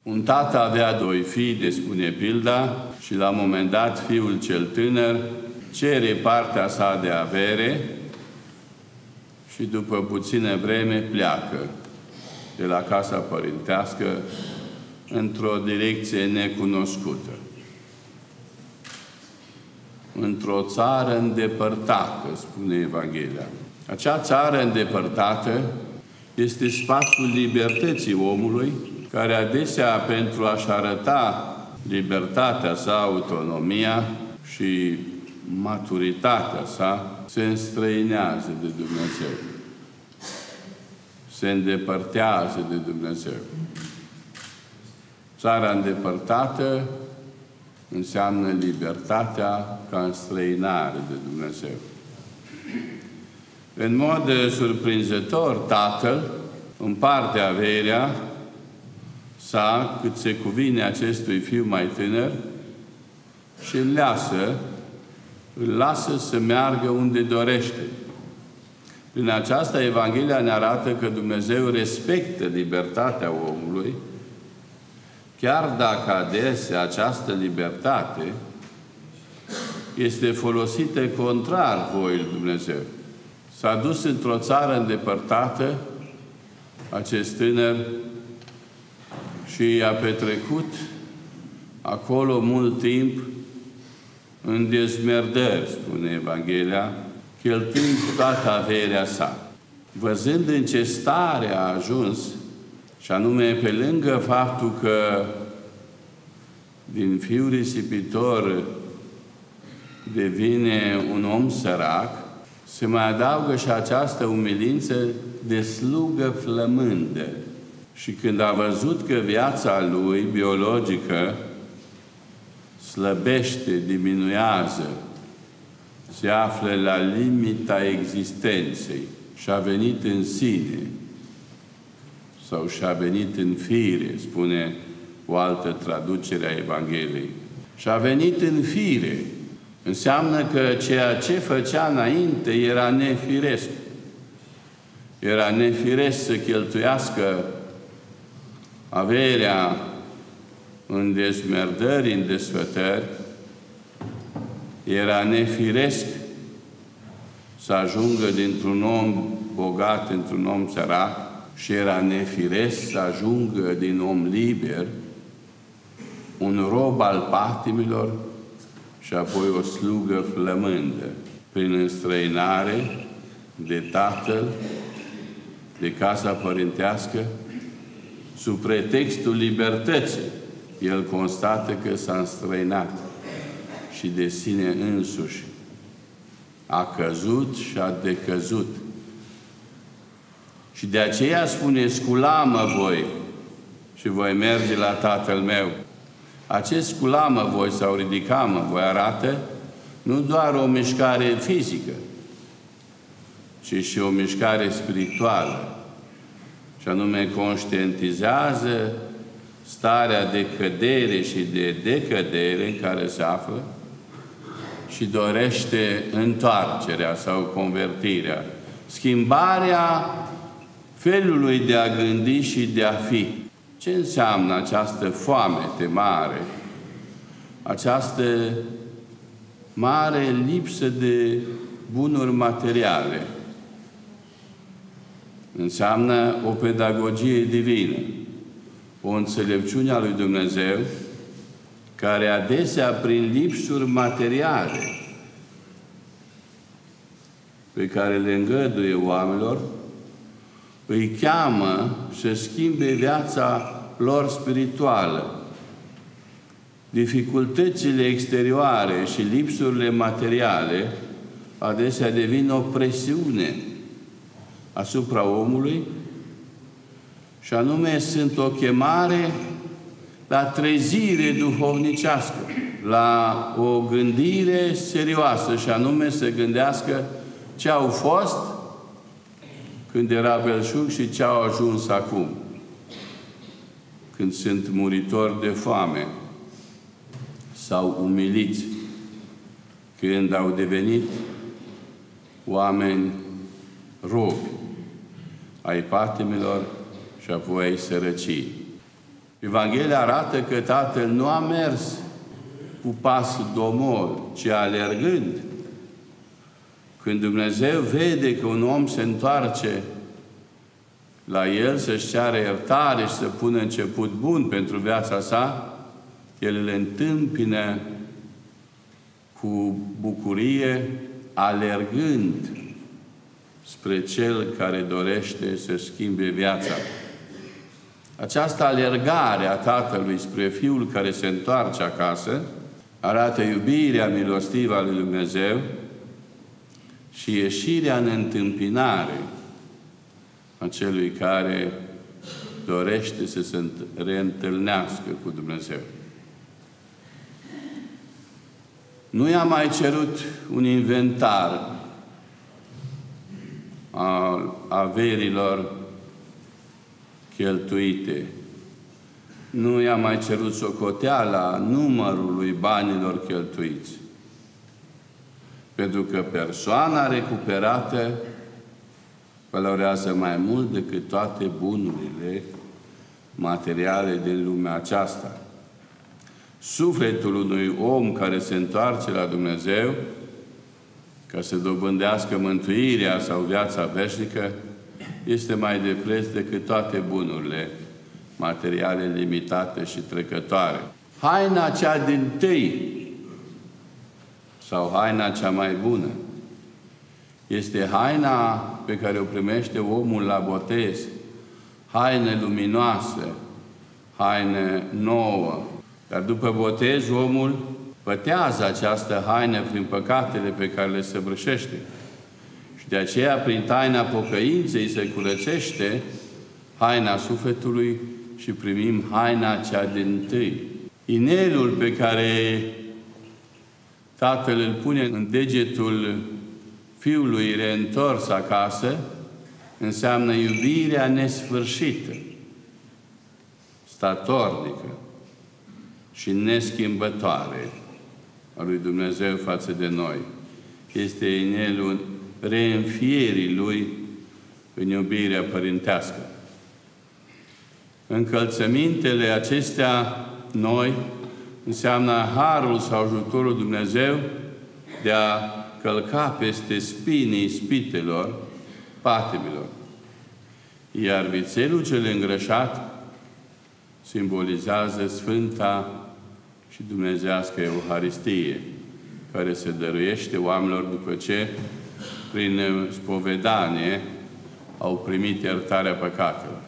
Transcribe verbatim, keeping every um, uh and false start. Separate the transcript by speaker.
Speaker 1: Un tată avea doi fii, de spune pilda, și la un moment dat fiul cel tânăr cere partea sa de avere și după puțină vreme pleacă de la casa părintească într-o direcție necunoscută, într-o țară îndepărtată, spune Evanghelia. Acea țară îndepărtată este spațiul libertății omului, care adesea, pentru a-și arăta libertatea sa, autonomia și maturitatea sa, se înstrăinează de Dumnezeu. Se îndepărtează de Dumnezeu. Țara îndepărtată înseamnă libertatea ca înstrăinare de Dumnezeu. În mod surprinzător, tatăl împarte averea sa cât se cuvine acestui fiu mai tânăr și îl lasă, îl lasă să meargă unde dorește. Prin aceasta, Evanghelia ne arată că Dumnezeu respectă libertatea omului, chiar dacă adesea această libertate este folosită contrar voii lui Dumnezeu. S-a dus într-o țară îndepărtată acest tânăr și a petrecut acolo mult timp în dezmerdări, spune Evanghelia, cheltuind toată averea sa. Văzând în ce stare a ajuns, și anume pe lângă faptul că din fiul risipitor devine un om sărac, se mai adaugă și această umilință de slugă flămândă. Și când a văzut că viața lui biologică slăbește, diminuează, se află la limita existenței și a venit în sine, sau și-a venit în fire, spune o altă traducere a Evangheliei. Și-a venit în fire. Înseamnă că ceea ce făcea înainte era nefiresc. Era nefiresc să cheltuiască averea în dezmerdări, în desfătări. Era nefiresc să ajungă dintr-un om bogat într-un om sărac și era nefiresc să ajungă din om liber un rob al patimilor și apoi o slugă flămândă, prin înstrăinare de tatăl, de casa părintească, sub pretextul libertății. El constată că s-a înstrăinat și de sine însuși. A căzut și a decăzut. Și de aceea spune, sculamă voi și voi merge la tatăl meu. Acest sculamă voi sau ridicamă voi arată nu doar o mișcare fizică, ci și o mișcare spirituală. Și anume conștientizează starea de cădere și de decădere în care se află și dorește întoarcerea sau convertirea, schimbarea felului de a gândi și de a fi. Ce înseamnă această foamete mare, această mare lipsă de bunuri materiale? Înseamnă o pedagogie divină, o înțelepciune a lui Dumnezeu, care adesea, prin lipsuri materiale pe care le îngăduie oamenilor, îi cheamă să schimbe viața lor spirituală. Dificultățile exterioare și lipsurile materiale adesea devin o presiune asupra omului și anume sunt o chemare la trezire duhovnicească, la o gândire serioasă și anume să gândească ce au fost când era belșug și ce au ajuns acum, când sunt muritori de foame sau umiliți, când au devenit oameni robi ai patimilor și apoi ai sărăcii. Evanghelia arată că Tatăl nu a mers cu pasul domol, ci alergând. Când Dumnezeu vede că un om se întoarce la El să-și ceară iertare și să pună început bun pentru viața sa, El îl întâmpină cu bucurie, alergând spre Cel care dorește să schimbe viața. Această alergare a Tatălui spre Fiul care se întoarce acasă arată iubirea milostivă a lui Dumnezeu și ieșirea în întâmpinare a celui care dorește să se reîntâlnească cu Dumnezeu. Nu i-a mai cerut un inventar al averilor cheltuite. Nu i-a mai cerut socoteala numărului banilor cheltuiți. Pentru că persoana recuperată valorează mai mult decât toate bunurile materiale din lumea aceasta. Sufletul unui om care se întoarce la Dumnezeu ca să dobândească mântuirea sau viața veșnică este mai de preț decât toate bunurile materiale limitate și trecătoare. Haina cea dintâi sau haina cea mai bună este haina pe care o primește omul la botez, haine luminoase, haine nouă. Dar după botez, omul pătează această haină prin păcatele pe care le săvârșește. Și de aceea, prin taina pocăinței, se curățește haina sufletului și primim haina cea dintâi. Inelul pe care Tatăl îl pune în degetul Fiului reîntors acasă înseamnă iubirea nesfârșită, statornică și neschimbătoare a lui Dumnezeu față de noi. Este inelul reînfierii Lui în iubirea părintească. Încălțămintele acestea noi înseamnă harul sau ajutorul Dumnezeu de a călca peste spinii ispitelor, patimilor. Iar vițelul cel îngrășat simbolizează Sfânta și Dumnezeiască Euharistie, care se dăruiește oamenilor după ce, prin spovedanie, au primit iertarea păcatelor.